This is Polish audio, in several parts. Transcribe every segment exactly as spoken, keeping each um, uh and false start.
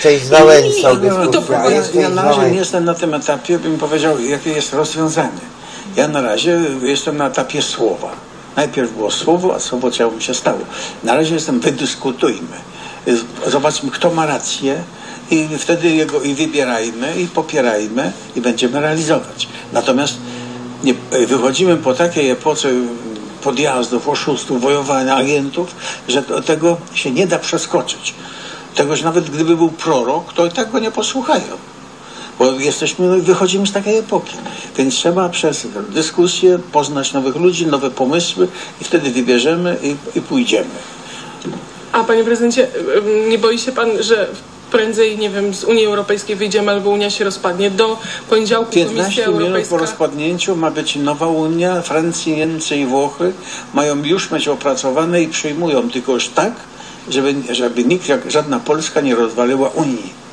jesteś z Wałęsą. No, to ja, ja na razie nie jestem na tym etapie, bym powiedział, jakie jest rozwiązanie. Ja na razie jestem na etapie słowa. Najpierw było słowo, a słowo ciałem się stało. Na razie jestem, wydyskutujmy. Zobaczmy, kto ma rację i wtedy jego i wybierajmy, i popierajmy, i będziemy realizować. Natomiast nie, wychodzimy po takiej epoce podjazdów, oszustów, wojowania, agentów, że to, tego się nie da przeskoczyć. Tegoż nawet gdyby był prorok, to i tak go nie posłuchają. Bo jesteśmy, wychodzimy z takiej epoki. Więc trzeba przez dyskusję poznać nowych ludzi, nowe pomysły i wtedy wybierzemy i, i pójdziemy. A panie prezydencie, nie boi się pan, że prędzej, nie wiem, z Unii Europejskiej wyjdziemy albo Unia się rozpadnie? Do poniedziałku Komisja Europejska... piętnaście minut po rozpadnięciu ma być nowa Unia. Francja, Niemcy i Włochy mają już mieć opracowane i przyjmują, tylko już tak, żeby, żeby nikt, jak żadna Polska nie rozwaliła Unii.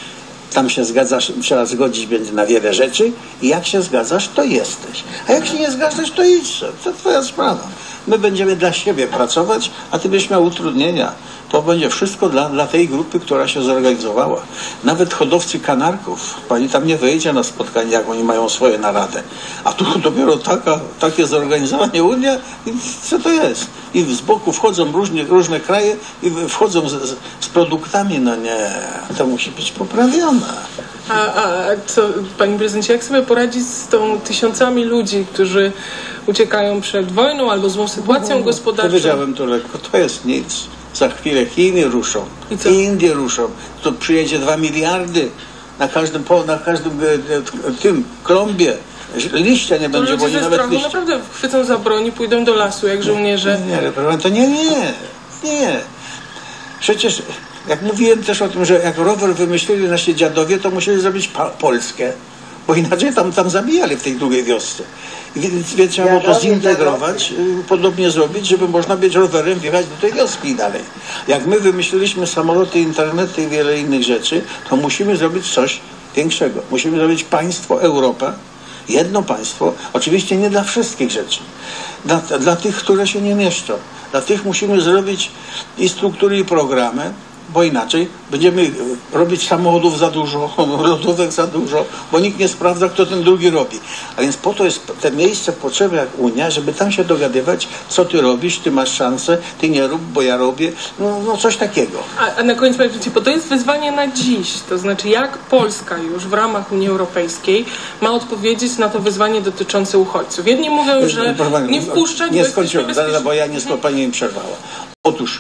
Tam się zgadzasz, trzeba zgodzić będzie na wiele rzeczy i jak się zgadzasz, to jesteś. A jak się nie zgadzasz, to idź. To twoja sprawa. My będziemy dla siebie pracować, a ty byś miał utrudnienia. To będzie wszystko dla, dla tej grupy, która się zorganizowała. Nawet hodowcy kanarków, pani tam nie wejdzie na spotkanie, jak oni mają swoje narady. A tu dopiero taka, takie zorganizowanie Unia, i co to jest? I z boku wchodzą różne, różne kraje i wchodzą z, z, z produktami. No nie, to musi być poprawione. A, a co, panie prezydencie, jak sobie poradzić z tą tysiącami ludzi, którzy uciekają przed wojną albo złą sytuacją no, gospodarczą? Powiedziałem to lekko, to jest nic. Za chwilę Chiny ruszą, i Indie ruszą, to przyjedzie dwa miliardy na każdym, na każdym tym klombie. Liścia nie będzie, bo nie nawet strachu liścia. Naprawdę chwycą za broń i pójdą do lasu, jak żołnierze. Nie, nie, to nie, nie, nie. Przecież, jak mówiłem też o tym, że jak rower wymyślili nasi dziadowie, to musieli zrobić Polskę, bo inaczej tam, tam zabijali w tej drugiej wiosce. Więc, więc trzeba było to zintegrować, podobnie zrobić, żeby można być rowerem wjechać do tej wioski i dalej. Jak my wymyśliliśmy samoloty, internety i wiele innych rzeczy, to musimy zrobić coś większego. Musimy zrobić państwo, Europę, jedno państwo, oczywiście nie dla wszystkich rzeczy, dla, dla tych, które się nie mieszczą. Dla tych musimy zrobić i struktury, i programy, bo inaczej będziemy robić samochodów za dużo, lodówek za dużo, bo nikt nie sprawdza, kto ten drugi robi. A więc po to jest te miejsce potrzebne jak Unia, żeby tam się dogadywać, co ty robisz, ty masz szansę, ty nie rób, bo ja robię, no, no coś takiego. A, a na koniec, panie prezydencie, bo to jest wyzwanie na dziś, to znaczy jak Polska już w ramach Unii Europejskiej ma odpowiedzieć na to wyzwanie dotyczące uchodźców. Jedni mówią, że nie wpuszczać, nie skończyłem, bo ja nie skończyłem, pani mi przerwała. Otóż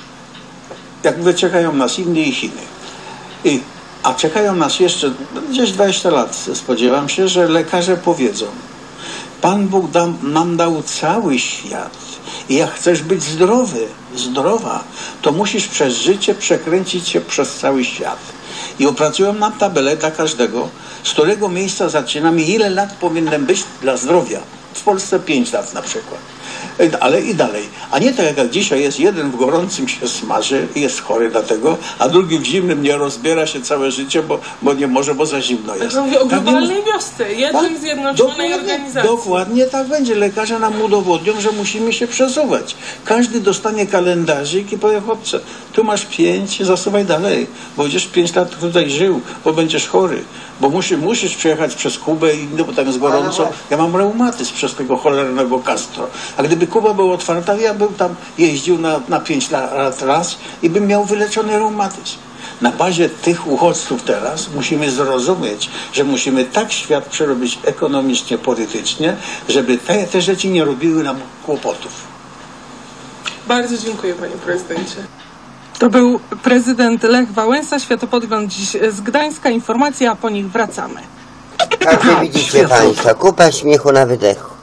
jak mówię, czekają nas Indie i Chiny. I, a czekają nas jeszcze gdzieś dwadzieścia lat. Spodziewam się, że lekarze powiedzą: Pan Bóg da, nam dał cały świat i jak chcesz być zdrowy, zdrowa, to musisz przez życie przekręcić się przez cały świat. I opracują nam tabelę dla każdego, z którego miejsca zaczynamy, ile lat powinienem być dla zdrowia. W Polsce pięć lat na przykład. Ale i dalej. A nie tak jak dzisiaj jest, jeden w gorącym się smaży i jest chory dlatego, a drugi w zimnym nie rozbiera się całe życie, bo, bo nie może, bo za zimno jest. Tak mówię o globalnej wiosce, jednej tak? zjednoczonej organizacji. Dokładnie tak będzie. Lekarze nam udowodnią, że musimy się przesuwać. Każdy dostanie kalendarzyk i powie: chłopcze, tu masz pięć, zasuwaj dalej, bo będziesz pięć lat tutaj żył, bo będziesz chory, bo musisz, musisz przejechać przez Kubę i no, bo tam jest gorąco. Ja mam reumatyzm przez tego cholernego Castro. A gdyby Kuba była otwarta, ja bym tam jeździł na, na pięć lat raz i bym miał wyleczony reumatyzm. Na bazie tych uchodźców teraz musimy zrozumieć, że musimy tak świat przerobić ekonomicznie, politycznie, żeby te, te rzeczy nie robiły nam kłopotów. Bardzo dziękuję, panie prezydencie. To był prezydent Lech Wałęsa. Światopodgląd dziś z Gdańska. Informacja, a po nich wracamy. Jak widzicie państwo, kupa śmiechu na wydechu.